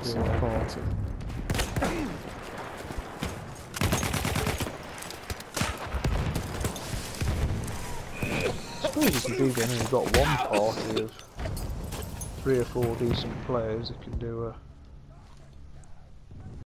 decent party. I suppose you can do then when you've got one party of 3 or 4 decent players that can do a